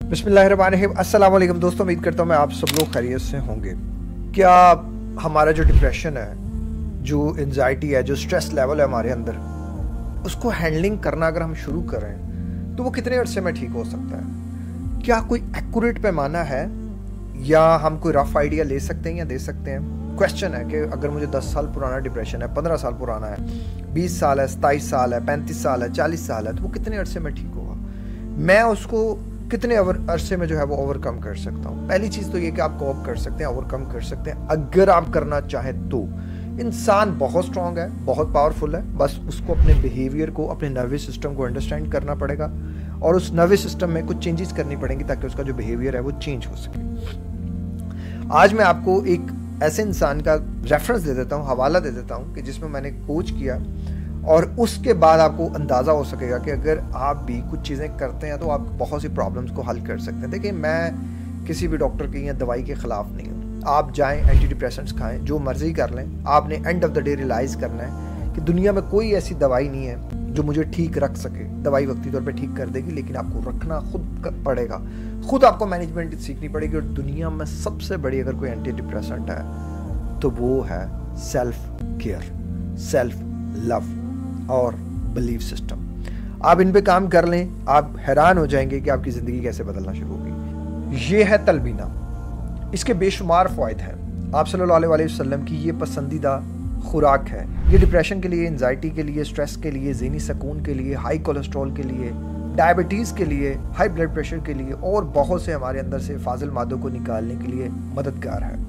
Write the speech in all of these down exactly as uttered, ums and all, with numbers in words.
बिस्मिल्लाहिर्रहमानिर्रहीम। अस्सलाम वालेकुम दोस्तों, उम्मीद करता हूँ मैं आप सब लोग खैरियत से होंगे। क्या हमारा जो डिप्रेशन है, जो एंजाइटी है, जो स्ट्रेस लेवल है हमारे अंदर, उसको हैंडलिंग करना अगर हम शुरू करें तो वो कितने अरसे में ठीक हो सकता है? क्या कोई एक्यूरेट पैमाना है या हम कोई रफ आइडिया ले सकते हैं या दे सकते हैं? क्वेश्चन है कि अगर मुझे दस साल पुराना डिप्रेशन है, पंद्रह साल पुराना है, बीस साल है, सताईस साल है, पैंतीस साल है, चालीस साल है, तो वो कितने अरसे में ठीक होगा? मैं उसको कितने अरसे में जो है वो ओवरकम कर सकता हूँ? पहली चीज़ तो ये कि आप कोप कर सकते हैं, ओवरकम कर सकते हैं अगर आप करना चाहें तो। इंसान बहुत स्ट्रांग है, बहुत पावरफुल है, बस उसको अपने बिहेवियर को, अपने नर्वस सिस्टम को अंडरस्टैंड करना पड़ेगा और उस नर्वस सिस्टम में कुछ चेंजेस करनी पड़ेंगी ताकि उसका जो बिहेवियर है वो चेंज हो सके। आज मैं आपको एक ऐसे इंसान का रेफरेंस दे देता हूँ, हवाला दे देता हूँ कि जिसमें मैंने कोच किया, और उसके बाद आपको अंदाज़ा हो सकेगा कि अगर आप भी कुछ चीज़ें करते हैं तो आप बहुत सी प्रॉब्लम्स को हल कर सकते हैं। देखिए, मैं किसी भी डॉक्टर की या दवाई के ख़िलाफ़ नहीं हूँ। आप जाएं, एंटी डिप्रेसेंट्स खाएं, जो मर्ज़ी कर लें, आपने end of the day realise करना है कि दुनिया में कोई ऐसी दवाई नहीं है जो मुझे ठीक रख सके। दवाई वक्ती तौर पर ठीक कर देगी, लेकिन आपको रखना खुद पड़ेगा, खुद आपको मैनेजमेंट सीखनी पड़ेगी। और दुनिया में सबसे बड़ी अगर कोई एंटी डिप्रेसेंट है तो वो है सेल्फ केयर, सेल्फ लव और बिलीफ सिस्टम। आप इन पे काम कर लें, आप हैरान हो जाएंगे कि आपकी ज़िंदगी कैसे बदलना शुरू होगी। ये है तलबीना, इसके बेशुमार फ़वाइद हैं। आप सल्लल्लाहु अलैहि वसल्लम की ये पसंदीदा खुराक है। ये डिप्रेशन के लिए, एंजाइटी के लिए, स्ट्रेस के लिए, ज़हनी सुकून के लिए, हाई कोलेस्ट्रॉल के लिए, डायबिटीज़ के लिए, हाई ब्लड प्रेशर के लिए और बहुत से हमारे अंदर से फाजिल मादों को निकालने के लिए मददगार है।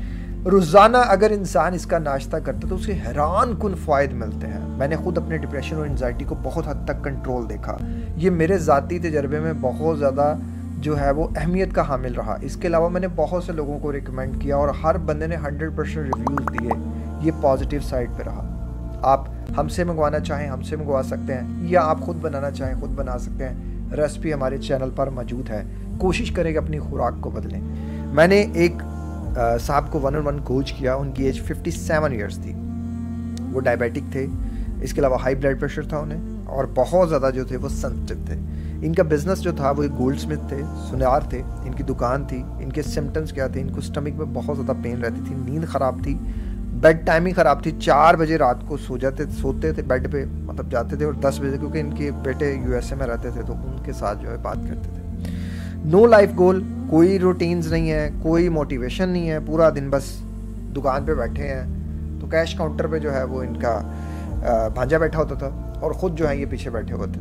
रोज़ाना अगर इंसान इसका नाश्ता करता तो उसे हैरान कुन फ़ायदे मिलते हैं। मैंने खुद अपने डिप्रेशन और एंजाइटी को बहुत हद तक कंट्रोल देखा। ये मेरे ज़ाती तजर्बे में बहुत ज़्यादा जो है वो अहमियत का हामिल रहा। इसके अलावा मैंने बहुत से लोगों को रिकमेंड किया और हर बंदे ने हंड्रेड परसेंट रिव्यूज़ दिए। ये पॉजिटिव साइड पे रहा। आप हमसे मंगवाना चाहें हमसे मंगवा सकते हैं, या आप ख़ुद बनाना चाहें खुद बना सकते हैं। रेसिपी हमारे चैनल पर मौजूद है। कोशिश करें कि अपनी खुराक को बदलें। मैंने एक साहब को वन ऑन वन कोच किया, उनकी एज फिफ्टी सेवन ईयर्स थी। वो डायबिटिक थे, इसके अलावा हाई ब्लड प्रेशर था उन्हें, और बहुत ज़्यादा जो थे वो सेंसिटिव थे। इनका बिजनेस जो था वो एक गोल्ड स्मिथ थे, सुनार थे, इनकी दुकान थी। इनके सिम्टम्स क्या थे? इनको स्टमक में बहुत ज़्यादा पेन रहती थी, नींद ख़राब थी, बेड टाइमिंग ख़राब थी। चार बजे रात को सो जाते सोते थे बेड पे, मतलब जाते थे, और दस बजे, क्योंकि इनके बेटे यूएसए में रहते थे तो उनके साथ जो है बात करते थे। नो लाइफ गोल, कोई रूटीन्स नहीं है, कोई मोटिवेशन नहीं है, पूरा दिन बस दुकान पे बैठे हैं। तो कैश काउंटर पे जो है वो इनका भांजा बैठा होता था और ख़ुद जो है ये पीछे बैठे होते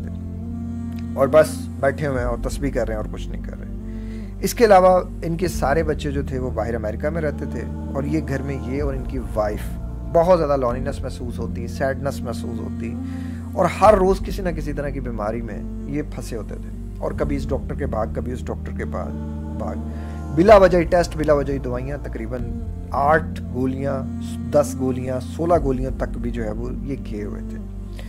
थे और बस बैठे हुए हैं और तस्बीह कर रहे हैं और कुछ नहीं कर रहे। इसके अलावा इनके सारे बच्चे जो थे वो बाहर अमेरिका में रहते थे, और ये घर में ये और इनकी वाइफ बहुत ज़्यादा लॉनलीनेस महसूस होती, सैडनेस महसूस होती, और हर रोज़ किसी न किसी तरह की बीमारी में ये फंसे होते थे। और कभी इस डॉक्टर के भाग, कभी उस डॉक्टर के बाद भाग, बिला वजह टेस्ट, बिला वजह दवाइयाँ, तकरीबन आठ गोलियाँ, दस गोलियाँ, सोलह गोलियाँ तक भी जो है वो ये किए हुए थे।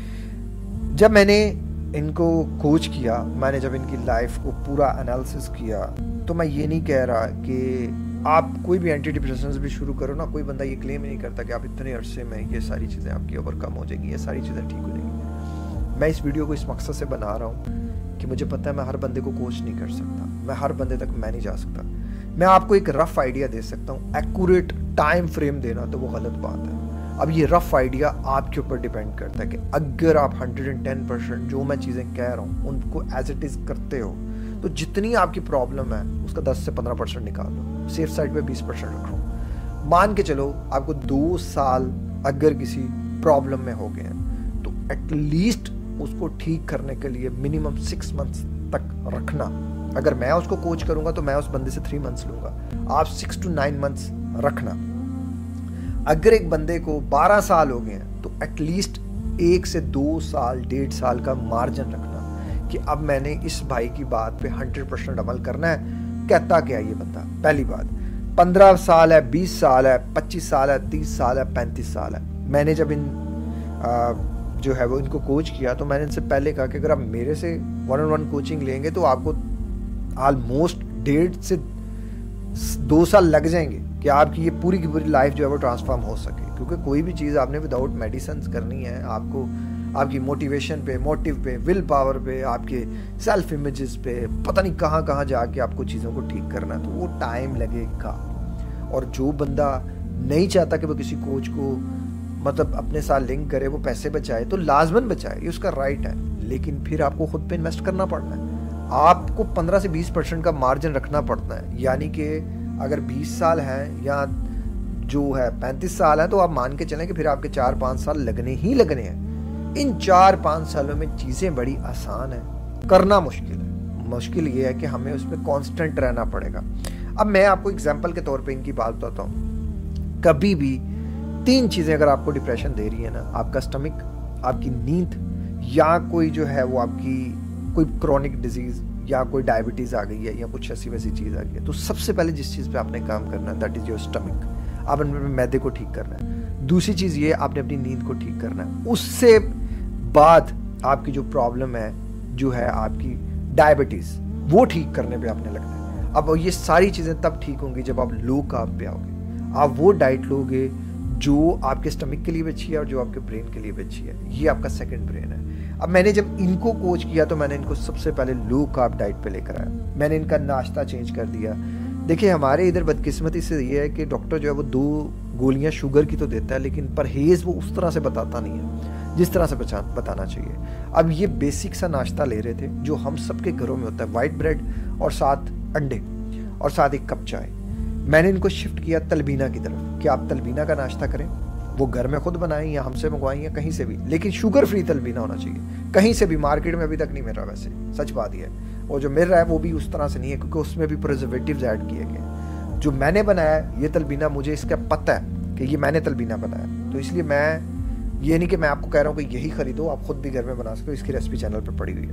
जब मैंने इनको कोच किया, मैंने जब इनकी लाइफ को पूरा एनालिसिस किया, तो मैं ये नहीं कह रहा कि आप कोई भी एंटी डिप्रेशंस भी शुरू करो ना, कोई बंदा ये क्लेम ही नहीं करता कि आप इतने अरसे में ये सारी चीज़ें आपकी ओवरकम हो जाएंगी, ये सारी चीज़ें ठीक हो जाएंगी। मैं इस वीडियो को इस मकसद से बना रहा हूँ कि मुझे पता है मैं हर बंदे को कोच नहीं कर सकता, मैं हर बंदे तक मैं नहीं जा सकता। मैं आपको एक रफ़ आइडिया दे सकता हूँ। एक्यूरेट टाइम फ्रेम देना तो वो गलत बात है। अब ये रफ़ आइडिया आपके ऊपर डिपेंड करता है कि अगर आप हंड्रेड एंड टेन परसेंट जो मैं चीज़ें कह रहा हूँ उनको एज इट इज़ करते हो, तो जितनी आपकी प्रॉब्लम है उसका दस से पंद्रह परसेंट निकाल लो, सेफ साइड पे बीस परसेंट रखो। मान के चलो आपको दो साल अगर किसी प्रॉब्लम में हो गए हैं तो एटलीस्ट उसको ठीक करने के लिए मिनिमम सिक्स मंथ्स तक रखना। अगर मैं उसको कोच करूंगा तो मैं उस बंदे से थ्री मंथ्स लूंगा, आप सिक्स टू नाइन मंथ्स रखना। अगर एक बंदे को बारह साल हो गए हैं तो एटलीस्ट एक से दो साल, डेढ़ साल का मार्जिन रखना कि अब मैंने इस भाई की बात पे हंड्रेड परसेंट अमल करना है। कहता क्या ये बंदा? पहली बात, पंद्रह साल है, बीस साल है, पच्चीस साल है, तीस साल है, पैंतीस साल है। मैंने जब इन आ, जो है वो इनको कोच किया तो मैंने इनसे पहले कहा कि अगर आप मेरे से वन ऑन वन कोचिंग लेंगे तो आपको ऑलमोस्ट डेढ़ से दो साल लग जाएंगे कि आपकी ये पूरी की पूरी लाइफ जो है वो ट्रांसफॉर्म हो सके। क्योंकि कोई भी चीज़ आपने विदाउट मेडिसिन करनी है, आपको آپ کی موٹیویشن پہ، موٹیو پہ، ول پاور پہ، آپ کے سیلف امیجز پہ، پتہ نہیں کہاں کہاں جا کے آپ کو چیزوں کو ٹھیک کرنا ہے، تو وہ ٹائم لگے گا. اور جو بندہ نہیں چاہتا کہ وہ کسی کوچ کو مطلب اپنے ساتھ لنک کرے، وہ پیسے بچائے، تو لازماً بچائے، یہ اس کا رائٹ ہے، لیکن پھر آپ کو خود پہ انویسٹ کرنا پڑنا ہے. آپ کو پندرہ سے بیس پرسنٹ کا مارجن رکھنا پڑتا ہے. یعنی کہ اگر بیس سال ہیں یا جو ہے پینتیس سال ہے، تو آپ مان کے چلیں کہ پھر آپ کے چار پانچ سال لگنے ہی لگنے ہیں. ان چار پانچ سالوں میں چیزیں بڑی آسان ہیں، کرنا مشکل ہے. مشکل یہ ہے کہ ہمیں اس میں کانسٹنٹ رہنا پڑے گا. اب میں آپ کو اگزامپل کے طور پہ ان کی بات بتاتا ہوں. کبھی بھی تین چیزیں اگر آپ کو ڈپریشن دے رہی ہے نا، آپ کا اسٹمک، آپ کی نیند، یا کوئی جو ہے وہ آپ کی کوئی کرونک ڈیزیز یا کوئی ڈائبٹیز آ گئی ہے یا کچھ ایسی ویسی چیز آ گئی ہے، تو سب سے پہلے جس چیز پہ آپ نے کام کرنا ہے دیٹ از یور اسٹمک. آپ نے میدے کو ٹھیک کرنا ہے. دوسری چیز یہ آپ نے اپنی نیند کو ٹھیک کرنا ہے. اس سے بعد آپ کی جو پرابلم ہے جو ہے آپ کی ڈائبٹیز، وہ ٹھیک کرنے پہ آپ نے لگنا ہے. اب یہ ساری چیزیں تب ٹھیک ہوں گی جب آپ لو کارب پہ آؤ گے. آپ وہ ڈائٹ لو گے جو آپ کے اسٹمک کے لیے بھی اچھی ہے اور جو آپ کے برین کے لیے بھی اچھی ہے. یہ آپ کا سیکنڈ برین ہے. اب میں نے جب ان کو کوچ کیا تو میں نے ان کو سب سے پہلے لو کارب ڈائٹ پہ لے کر آیا. میں نے ان کا ناشتہ چینج کر دیا. دیکھیں ہمارے ادھر بدقسمتی سے یہ ہے کہ ڈاکٹر جو ہے وہ دو گولیاں شوگر کی تو دیتا ہے، لیکن پرہیز وہ اس طرح سے بتاتا نہیں ہے جس طرح سے بتانا چاہیے. اب یہ بیسک سا ناشتہ لے رہے تھے جو ہم سب کے گھروں میں ہوتا ہے، وائٹ بریڈ اور ساتھ انڈے اور ساتھ ایک کپ چائے. میں نے ان کو شفٹ کیا تلبینہ کی طرف کہ آپ تلبینہ کا ناشتہ کریں. وہ گھر میں خود بنائیں یا ہم سے منگوائیں یا کہیں سے بھی، لیکن شوگر فری تلبینہ ہونا چاہیے. کہیں سے بھی مارکیٹ میں ابھی تک نہیں مل رہا، ویسے سچ بات یہ ہے. اور جو مل رہا ہے وہ بھی اس طرح سے نہیں ہے، کیونکہ اس میں بھی پریزرویٹیوز ایڈ کیے گئے. جو میں نے بنایا ہے یہ تلبینہ، مجھے اس کا پتہ ہے کہ یہ میں نے تلبینہ بنایا، تو اس لیے میں یہ نہیں کہ میں آپ کو کہہ رہا ہوں کہ یہی خریدو، آپ خود بھی گھر میں بنا سکتے ہو. اس کی ریسپی چینل پہ پڑی ہوئی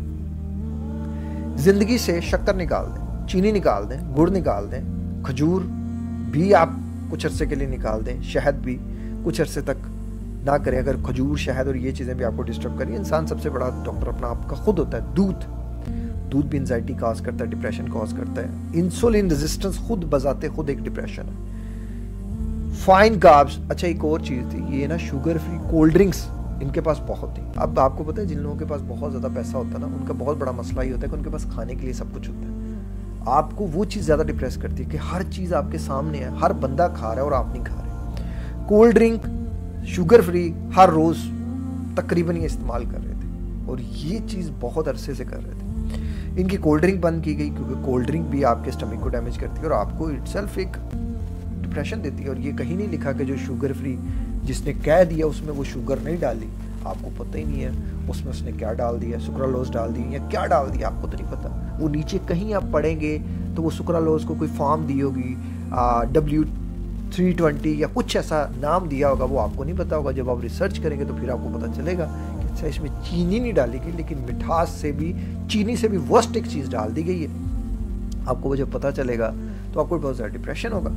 ہے. زندگی سے شکر نکال دیں، چینی نکال دیں، گڑ نکال دیں، کھجور بھی آپ کچھ عرصے کے لیے نکال دیں، شہد بھی کچھ عرصے تک نہ کریں. اگر کھجور، شہد اور یہ چیزیں بھی آپ کو ڈسٹرب کریں، انسان سب سے بڑا ڈاکٹر اپنا آپ کا خود ہوتا ہے. دودھ دودھ بھی انزائٹی کاز کرتا ہے، ڈپریشن کاز کرتا ہے. انسولین ریزسٹنس خود بذات خود ایک ڈپریشن ہے. فائن کاربس، اچھا ایک اور چیز تھی، یہ نا شوگر فری کولڈ ڈرنکس ان کے پاس بہت تھی. اب آپ کو پتہ ہے جن لوگوں کے پاس بہت زیادہ پیسہ ہوتا ہے نا، ان کا بہت بڑا مسئلہ یہ ہوتا ہے کہ ان کے پاس کھانے کے لیے سب کچھ ہوتا ہے. آپ کو وہ چیز زیادہ ڈپریس کرتی ہے کہ ہر چیز آپ کے سامنے ہے، ہر بندہ کھا رہا ہے اور آپ نہیں کھا رہے. کولڈ ڈرنک شوگر فری ہر روز تقریباً یہ استعمال کر رہے تھے، اور یہ چیز بہت عرصے سے کر رہے تھے. ان کی کولڈ ڈرنک بند کی گئی کیونکہ کولڈ ڈرنک بھی آپ کے اسٹمک کو ڈیمیج کرتی ہے اور آپ کو اٹ سیلف ایک ڈپریشن دیتی ہے. اور یہ کہیں نہیں لکھا کہ جو شوگر فری جس نے کہہ دیا اس میں وہ شوگر نہیں ڈالی. آپ کو پتہ ہی نہیں ہے اس میں اس نے کیا ڈال دیا، سکرالوز ڈال دی یا کیا ڈال دیا، آپ کو تو نہیں پتہ. وہ نیچے کہیں آپ پڑھیں گے تو وہ سکرالوز کو کوئی فارم دی ہوگی، ڈبلیو تھری ٹوینٹی یا کچھ ایسا نام دیا ہوگا، وہ آپ کو نہیں پتا ہوگا. جب آپ ریسرچ کریں گے تو پھر آپ کو پتہ چلے گا کہ اچھا اس میں چینی نہیں ڈالی گئی، لیکن مٹھاس سے بھی، چینی سے بھی ورسٹ ایک چیز ڈال دی گئی ہے. آپ کو وہ جب پتہ چلے گا تو آپ کو بہت زیادہ ڈپریشن ہوگا.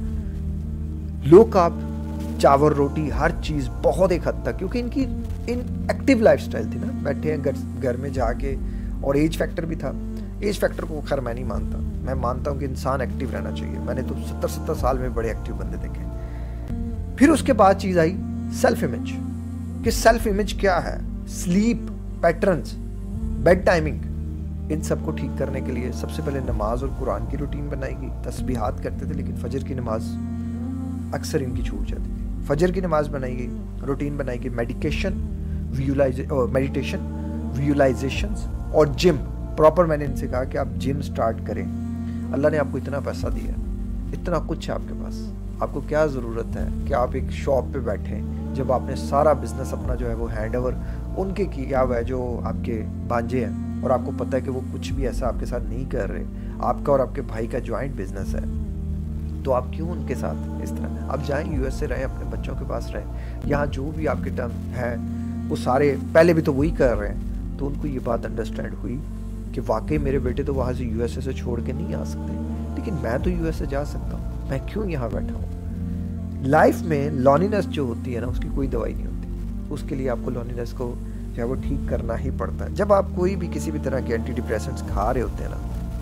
لو کارب، چاول روٹی، ہر چیز بہت ایک حد تک، کیونکہ ان کی ان ایکٹیو لائف سٹائل تھی نا، بیٹھے ہیں گھر میں جا کے، اور ایج فیکٹر بھی تھا. ایج فیکٹر کو خیر میں نہیں مانتا، میں مانتا ہوں کہ انسان ایکٹیو رہنا چاہیے. میں نے تو ستر ستر سال میں بڑے ایکٹیو بندے دیکھے. پھر اس کے بعد چیز آئی سیلف امیج، کہ سیلف امیج کیا ہے. سلیپ پیٹرنز، بیڈ ٹائمنگ، ان سب کو ٹھیک کرنے کے لیے سب سے پہلے نماز اور قرآن کی روٹین بنائی گئی. تسبیحات کرتے تھے لیکن فجر کی نماز اکثر ان کی چھوٹ جاتی تھی. فجر کی نماز بنائی گئی، روٹین بنائی گئی. میڈیکیشن، میڈیٹیشن، ویژوائزیشنز اور جم پراپر. میں نے ان سے کہا کہ آپ جم سٹارٹ کریں. اللہ نے آپ کو اتنا پیسہ دیا، اتنا کچھ ہے آپ کے پاس، آپ کو کیا ضرورت ہے کہ آپ ایک شاپ پہ بیٹھیں جب آپ نے سارا بزنس اپنا جو ہے وہ ہینڈ اوور ان کے کیا ہوا ہے جو آپ کے بانجے ہیں، اور آپ کو پتہ ہے کہ وہ کچھ بھی ایسا آپ کے ساتھ نہیں کر رہے. آپ کا اور آپ کے بھائی کا جوائنٹ بزنس ہے، تو آپ کیوں ان کے ساتھ اس طرح؟ آپ جائیں یو ایس سے رہیں، اپنے بچوں کے پاس رہیں، یہاں جو بھی آپ کے ٹرم ہیں وہ سارے پہلے بھی تو وہی کر رہے ہیں. تو ان کو یہ بات انڈرسٹینڈ ہوئی کہ واقعی میرے بیٹے تو وہاں سے یو ایس اے سے چھوڑ کے نہیں آ سکتے، لیکن میں تو یو ایس اے جا سکتا ہوں، میں کیوں یہاں بیٹھا ہوں. لائف میں لونینس جو ہوتی ہے نا، اس کی کوئی دوائی نہیں ہوتی. اس کے لیے آپ کو لونینس کو جو ہے وہ ٹھیک کرنا ہی پڑتا ہے. جب آپ کوئی بھی کسی بھی طرح کے اینٹی ڈپریسنٹس کھا رہے ہوتے ہیں نا،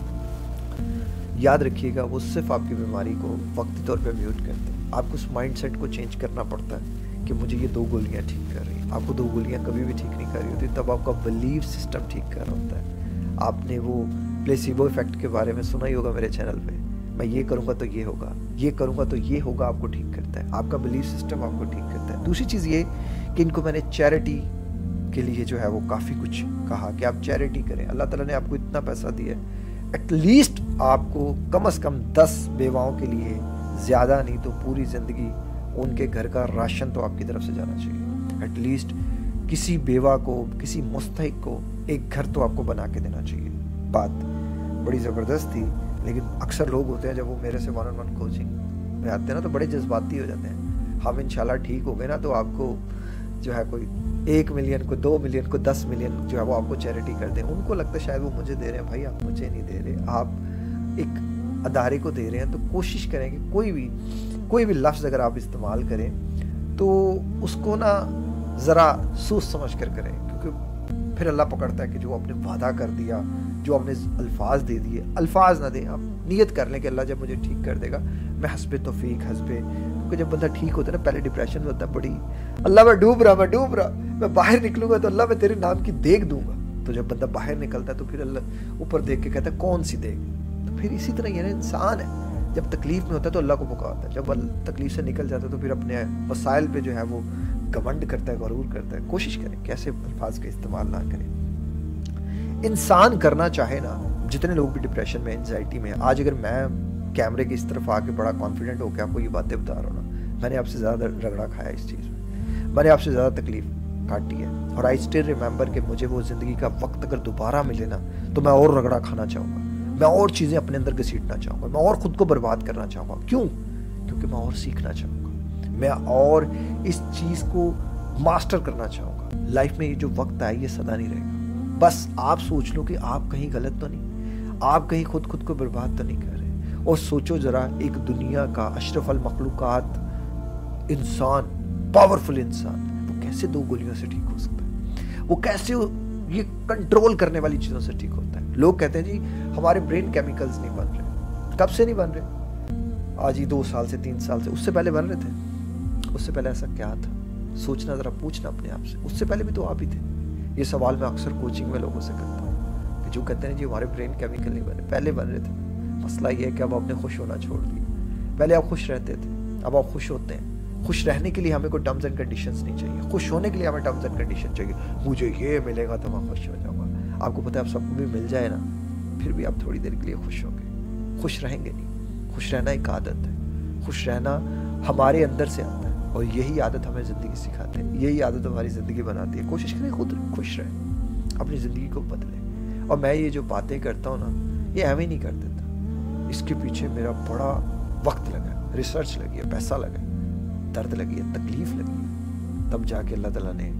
یاد رکھیے گا وہ صرف آپ کی بیماری کو وقتی طور پہ میوٹ کرتے ہیں. آپ کو اس مائنڈ سیٹ کو چینج کرنا پڑتا ہے کہ مجھے یہ دو گولیاں ٹھیک کر رہی ہیں. आपको दो गोलियां कभी भी ठीक नहीं कर रही होती, तब आपका बिलीफ सिस्टम ठीक कर रहा होता है। आपने वो प्लेसिबो इफेक्ट के बारे में सुना ही होगा मेरे चैनल पे, मैं ये करूँगा तो ये होगा, ये करूँगा तो ये होगा, आपको ठीक करता है। आपका बिलीफ सिस्टम आपको ठीक करता है। दूसरी चीज़ ये कि इनको मैंने चैरिटी के लिए जो है वो काफ़ी कुछ कहा कि आप चैरिटी करें। अल्लाह ताला ने आपको इतना पैसा दिया है, एटलीस्ट आपको कम से कम दस बेवाओं के लिए, ज़्यादा नहीं तो पूरी ज़िंदगी उनके घर का राशन तो आपकी तरफ से जाना चाहिए। एटलीस्ट किसी बेवा को, किसी मुस्तहिक को एक घर तो आपको बना के देना चाहिए। बात बड़ी ज़बरदस्त थी, लेकिन अक्सर लोग होते हैं जब वो मेरे से वन ऑन वन कोचिंग में आते हैं ना तो बड़े जज्बाती हो जाते हैं। हम इंशाल्लाह ठीक हो गए ना तो आपको जो है कोई एक मिलियन को, दो मिलियन को, दस मिलियन जो है वो आपको चैरिटी कर दें। उनको लगता है शायद वो मुझे दे रहे हैं। भाई आप मुझे नहीं दे रहे, आप एक अदारे को दे रहे हैं। तो कोशिश करें कि कोई भी कोई भी लफ्ज़ अगर आप इस्तेमाल करें तो उसको ना ज़रा सोच समझ कर करें, क्योंकि फिर अल्लाह पकड़ता है कि जो आपने वादा कर दिया, जो आपने अल्फाज दे दिए, अल्फाज ना दें। आप नियत कर लें कि अल्लाह जब मुझे ठीक कर देगा मैं हस्बे तौफीक हस्बे, क्योंकि जब बंदा ठीक होता है ना पहले डिप्रेशन में होता है, बड़ी अल्लाह मैं डूब रहा मैं डूब रहा मैं बाहर निकलूंगा तो अल्लाह मैं तेरे नाम की देख दूंगा। तो जब बंदा बाहर निकलता है तो फिर अल्लाह ऊपर देख के कहता है कौन सी देख। तो फिर इसी तरह ये इंसान है, जब तकलीफ में होता है तो अल्लाह को पुकारता है, जब तकलीफ से निकल जाता है तो फिर अपने वसाइल पे जो है वो घमंड करता है, गरूर करता है। कोशिश करें कि ऐसे अल्फाज का इस्तेमाल ना करें। इंसान करना चाहे ना, जितने लोग भी डिप्रेशन में, एंजाइटी में, आज अगर मैं कैमरे की इस तरफ आके बड़ा कॉन्फिडेंट होकर आपको ये बातें बता रहा हूँ ना, मैंने आपसे ज़्यादा रगड़ा खाया इस चीज़ में, मैंने आपसे ज़्यादा तकलीफ काटी है, और आई स्टिल रिमेंबर कि मुझे वो ज़िंदगी का वक्त अगर दोबारा मिले ना तो मैं और रगड़ा खाना चाहूँगा, मैं और चीज़ें अपने अंदर घसीटना चाहूँगा, मैं और ख़ुद को बर्बाद करना चाहूँगा। क्यों? क्योंकि मैं और सीखना चाहूँगा, मैं और इस चीज़ को मास्टर करना चाहूँगा। लाइफ में ये जो वक्त आया ये सदा नहीं रहेगा। बस आप सोच लो कि आप कहीं गलत तो नहीं, आप कहीं खुद खुद को बर्बाद तो नहीं कर रहे। और सोचो ज़रा, एक दुनिया का अशरफ अल मखलूकात इंसान, पावरफुल इंसान, वो कैसे दो गोलियों से ठीक हो सकता है? वो कैसे ये कंट्रोल करने वाली चीज़ों से ठीक होता है? लोग कहते हैं जी हमारे ब्रेन केमिकल्स नहीं बन रहे। कब से नहीं बन रहे? आज ही दो साल से, तीन साल से। उससे पहले बन रहे थे? उससे पहले ऐसा क्या था? सोचना ज़रा, पूछना अपने आप से। उससे पहले भी तो आप ही थे। ये सवाल मैं अक्सर कोचिंग में लोगों से करता हूँ कि जो कहते हैं जी हमारे ब्रेन केमिकल नहीं बने, पहले बन रहे थे। मसला ये है कि अब आपने खुश होना छोड़ दिया। पहले आप खुश रहते थे, अब आप खुश होते हैं। खुश रहने के लिए हमें कोई टर्म्स एंड कंडीशंस नहीं चाहिए, खुश होने के लिए हमें टर्म्स एंड कंडीशन चाहिए। मुझे ये मिलेगा तो मैं खुश हो जाऊँगा। आपको पता है आप सबको भी मिल जाए ना, फिर भी आप थोड़ी देर के लिए खुश होंगे, खुश रहेंगे नहीं। खुश रहना एक आदत है, खुश रहना हमारे अंदर से आता है, और यही आदत हमें ज़िंदगी सिखाते हैं, यही आदत हमारी ज़िंदगी बनाती है। कोशिश करें खुद खुश रहें, अपनी ज़िंदगी को बदलें। और मैं ये जो बातें करता हूँ ना, ये एवं नहीं कर देता, इसके पीछे मेरा बड़ा वक्त लगा, रिसर्च लगी है, पैसा लगा, दर्द लगी है, तकलीफ लगी है, तब जाके अल्लाह ताला ने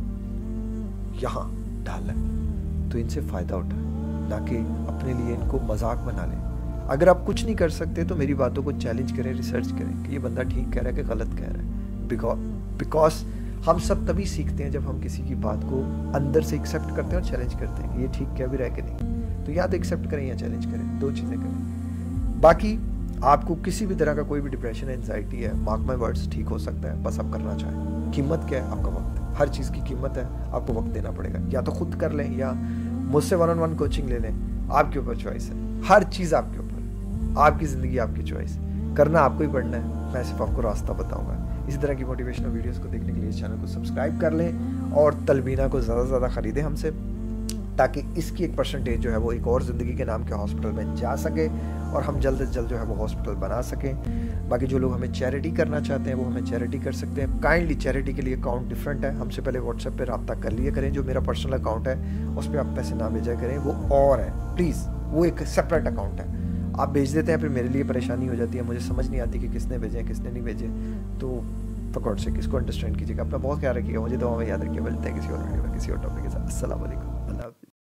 यहाँ डाला है। तो इनसे फ़ायदा उठाएं, ना कि अपने लिए इनको मजाक बना लें। अगर आप कुछ नहीं कर सकते तो मेरी बातों को चैलेंज करें, रिसर्च करें कि ये बंदा ठीक कह रहा है कि गलत कह रहा है। बिकॉज बिकॉज हम सब तभी सीखते हैं जब हम किसी की बात को अंदर से एक्सेप्ट करते हैं और चैलेंज करते हैं कि ये ठीक कह भी रहा है कि नहीं। तो या तो एक्सेप्ट करें या चैलेंज करें, दो चीज़ें करें। बाकी आपको किसी भी तरह का कोई भी डिप्रेशन, एंजाइटी है, मार्क माय वर्ड्स, ठीक हो सकता है, बस आप करना चाहें। कीमत क्या है? आपका वक्त। हर चीज़ की कीमत है, आपको वक्त देना पड़ेगा। या तो खुद कर लें या मुझसे वन ऑन वन कोचिंग ले लें, आपके ऊपर चॉइस है। हर चीज़ आपके ऊपर, आपकी ज़िंदगी आपकी चॉइस, करना आपको ही पड़ना है। मैं सिर्फ आपको रास्ता बताऊंगा। इसी तरह की मोटिवेशनल वीडियोस को देखने के लिए इस चैनल को सब्सक्राइब कर लें और तलबीना को ज़्यादा से ज़्यादा ख़रीदें हमसे, ताकि इसकी एक परसेंटेज जो है वो एक और ज़िंदगी के नाम के हॉस्पिटल में जा सके और हम जल्द से जल्द जो है वो हॉस्पिटल बना सकें। बाकी जो लोग हमें चैरिटी करना चाहते हैं वो हमें चैरिटी कर सकते हैं। काइंडली चैरिटी के लिए अकाउंट डिफरेंट है, हमसे पहले व्हाट्सएप पे रब्ता कर लिया करें। जो मेरा पर्सनल अकाउंट है उस पर आप पैसे ना भेजा करें, वो और है प्लीज़, वो एक सेपरेट अकाउंट है। आप भेज देते हैं, फिर मेरे लिए परेशानी हो जाती है, मुझे समझ नहीं आती कि किसने भेजे किसने नहीं भेजे। तो फॉर गॉड से किसको अंडरस्टैंड कीजिएगा। अपना बहुत ख्याल रखिएगा, मुझे दुआ में याद रखिए। मिलते हैं किसी और वीडियो में किसी और टॉपिक के साथ। अस्सलाम वालेकुम। अल्लाह।